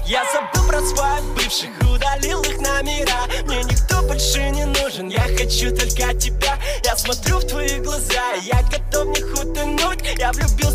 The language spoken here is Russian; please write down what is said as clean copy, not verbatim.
Я забыл про своих бывших, удалил их номера. Мне никто больше не нужен, я хочу только тебя. Я смотрю в твои глаза, я готов в них утонуть. Я влюбился